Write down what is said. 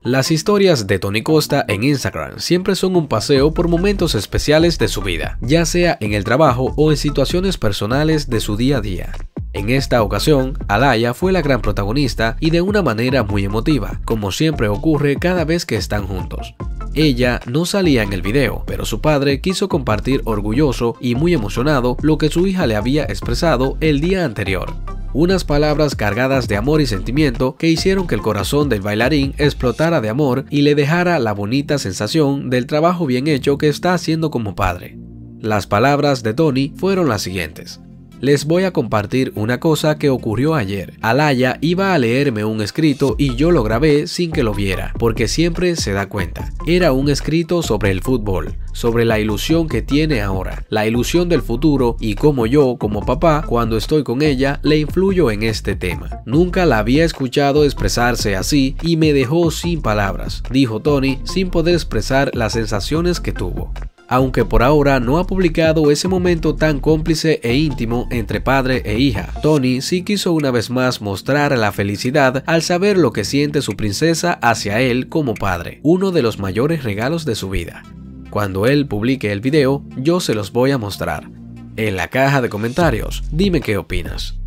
Las historias de Tony Costa en Instagram siempre son un paseo por momentos especiales de su vida, ya sea en el trabajo o en situaciones personales de su día a día. En esta ocasión, Alaya fue la gran protagonista y de una manera muy emotiva, como siempre ocurre cada vez que están juntos. Ella no salía en el video, pero su padre quiso compartir orgulloso y muy emocionado lo que su hija le había expresado el día anterior. Unas palabras cargadas de amor y sentimiento que hicieron que el corazón del bailarín explotara de amor y le dejara la bonita sensación del trabajo bien hecho que está haciendo como padre. Las palabras de Tony fueron las siguientes: les voy a compartir una cosa que ocurrió ayer. Alaya iba a leerme un escrito y yo lo grabé sin que lo viera, porque siempre se da cuenta. Era un escrito sobre el fútbol, sobre la ilusión que tiene ahora, la ilusión del futuro y cómo yo, como papá, cuando estoy con ella, le influyo en este tema. Nunca la había escuchado expresarse así y me dejó sin palabras, dijo Tony, sin poder expresar las sensaciones que tuvo. Aunque por ahora no ha publicado ese momento tan cómplice e íntimo entre padre e hija, Tony sí quiso una vez más mostrar la felicidad al saber lo que siente su princesa hacia él como padre, uno de los mayores regalos de su vida. Cuando él publique el video, yo se los voy a mostrar. En la caja de comentarios, dime qué opinas.